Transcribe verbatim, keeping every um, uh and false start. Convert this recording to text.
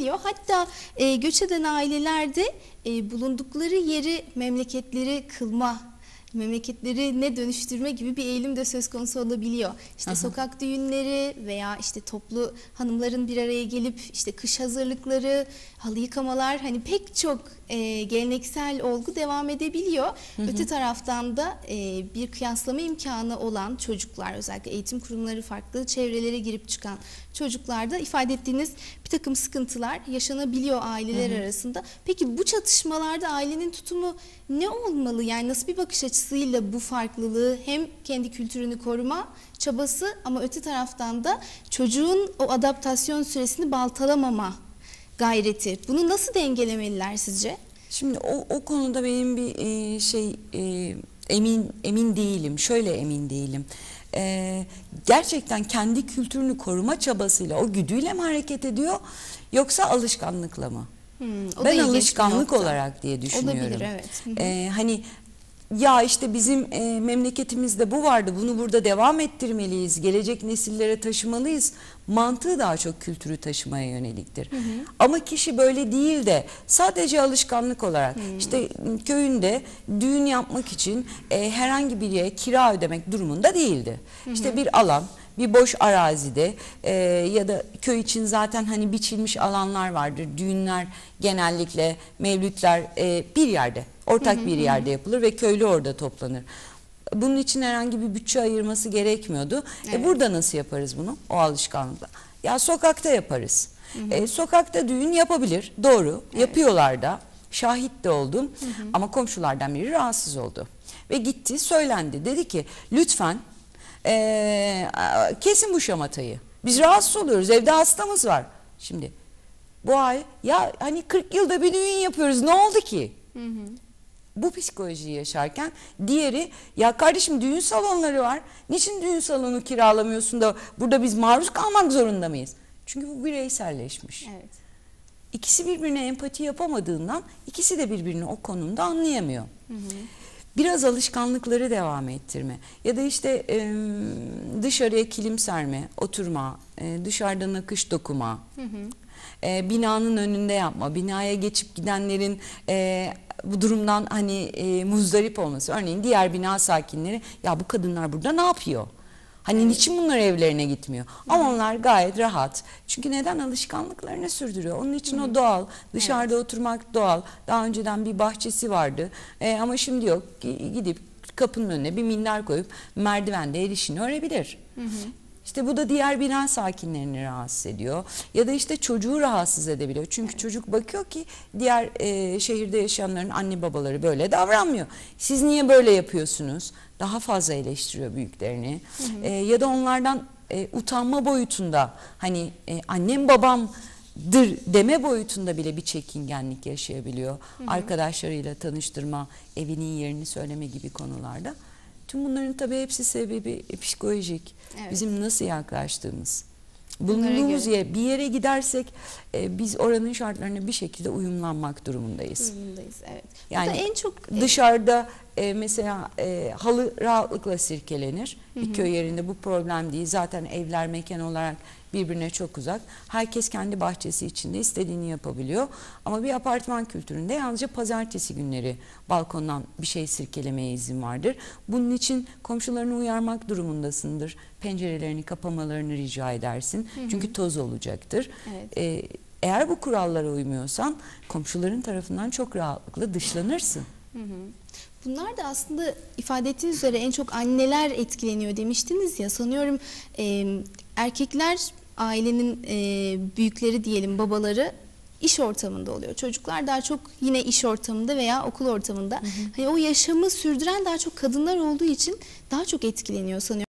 olabiliyor. Hatta e, göç eden ailelerde e, bulundukları yeri memleketleri kılma, memleketleri ne dönüştürme gibi bir eğilim de söz konusu olabiliyor. İşte Aha. sokak düğünleri veya işte toplu hanımların bir araya gelip işte kış hazırlıkları, halı yıkamalar, hani pek çok e, geleneksel olgu devam edebiliyor. Hı hı. Öte taraftan da e, bir kıyaslama imkanı olan çocuklar, özellikle eğitim kurumları farklı çevrelere girip çıkan çocuklarda ifade ettiğiniz bir takım sıkıntılar yaşanabiliyor aileler hı hı. arasında. Peki bu çatışmalarda ailenin tutumu ne olmalı? Yani nasıl bir bakış açısıyla bu farklılığı, hem kendi kültürünü koruma çabası ama öte taraftan da çocuğun o adaptasyon süresini baltalamama gayreti. Bunu nasıl dengelemeliler sizce? Şimdi o, o konuda benim bir e, şey e, emin emin değilim. Şöyle emin değilim. E, gerçekten kendi kültürünü koruma çabasıyla, o güdüyle mi hareket ediyor yoksa alışkanlıkla mı? Hmm, ben alışkanlık olarak diye düşünüyorum. Olabilir, evet. E, hani ya işte bizim e, memleketimizde bu vardı, bunu burada devam ettirmeliyiz, gelecek nesillere taşımalıyız mantığı daha çok kültürü taşımaya yöneliktir. Hı hı. Ama kişi böyle değil de sadece alışkanlık olarak hı. işte köyünde düğün yapmak için e, herhangi bir yere kira ödemek durumunda değildi. Hı hı. İşte bir alan, bir boş arazide e, ya da köy için zaten hani biçilmiş alanlar vardır. Düğünler genellikle, mevlütler e, bir yerde, ortak hı hı, bir yerde yapılır ve köylü orada toplanır. Bunun için herhangi bir bütçe ayırması gerekmiyordu. Evet. E burada nasıl yaparız bunu? O alışkanlıkla. Ya sokakta yaparız. Hı hı. E, sokakta düğün yapabilir. Doğru. Evet. Yapıyorlar da. Şahit de oldum. Hı hı. Ama komşulardan biri rahatsız oldu. Ve gitti, söylendi. Dedi ki lütfen e, kesin bu şamatayı. Biz rahatsız oluyoruz. Evde hastamız var. Şimdi bu ay ya hani kırk yılda bir düğün yapıyoruz. Ne oldu ki? Hı hı. Bu psikolojiyi yaşarken diğeri ya kardeşim düğün salonları var. Niçin düğün salonu kiralamıyorsun da burada biz maruz kalmak zorunda mıyız? Çünkü bu bireyselleşmiş. Evet. İkisi birbirine empati yapamadığından ikisi de birbirini o konumda anlayamıyor. Hı hı. Biraz alışkanlıkları devam ettirme ya da işte e, dışarıya kilim serme, oturma, e, dışarıdan akış dokuma, hı hı. E, binanın önünde yapma, binaya geçip gidenlerin e, bu durumdan hani e, muzdarip olması. Örneğin diğer bina sakinleri ya bu kadınlar burada ne yapıyor? Hani evet. niçin bunlar evlerine gitmiyor? Hı. Ama onlar gayet rahat. Çünkü neden? Alışkanlıklarını sürdürüyor. Onun için Hı. o doğal. Dışarıda evet. oturmak doğal. Daha önceden bir bahçesi vardı. E, ama şimdi yok. Gidip kapının önüne bir minder koyup merdivende el işini örebilir. Hı hı. İşte bu da diğer bina sakinlerini rahatsız ediyor. Ya da işte çocuğu rahatsız edebiliyor. Çünkü evet. çocuk bakıyor ki diğer e, şehirde yaşayanların anne babaları böyle davranmıyor. Siz niye böyle yapıyorsunuz? Daha fazla eleştiriyor büyüklerini. Hı hı. E, ya da onlardan e, utanma boyutunda hani e, annem babamdır deme boyutunda bile bir çekingenlik yaşayabiliyor. Hı hı. Arkadaşlarıyla tanıştırma, evinin yerini söyleme gibi konularda. Tüm bunların tabii hepsi sebebi psikolojik. Evet. Bizim nasıl yaklaştığımız. Bulunduğumuz yer, bir yere gidersek e, biz oranın şartlarına bir şekilde uyumlanmak durumundayız. Durumundayız, evet. Yani en çok dışarıda e, mesela e, halı rahatlıkla sirkelenir. Hı hı. Bir köy yerinde bu problem değil. Zaten evler mekan olarak birbirine çok uzak. Herkes kendi bahçesi içinde istediğini yapabiliyor. Ama bir apartman kültüründe yalnızca pazartesi günleri balkondan bir şey sirkelemeye izin vardır. Bunun için komşularını uyarmak durumundasındır. Pencerelerini kapamalarını rica edersin. Hı hı. Çünkü toz olacaktır. Evet. Ee, eğer bu kurallara uymuyorsan komşuların tarafından çok rahatlıkla dışlanırsın. Hı hı. Bunlar da aslında ifade ettiğiniz üzere en çok anneler etkileniyor demiştiniz ya, sanıyorum e, erkekler ailenin e, büyükleri diyelim, babaları iş ortamında oluyor. Çocuklar daha çok yine iş ortamında veya okul ortamında. Hı hı. Hani o yaşamı sürdüren daha çok kadınlar olduğu için daha çok etkileniyor sanıyorum.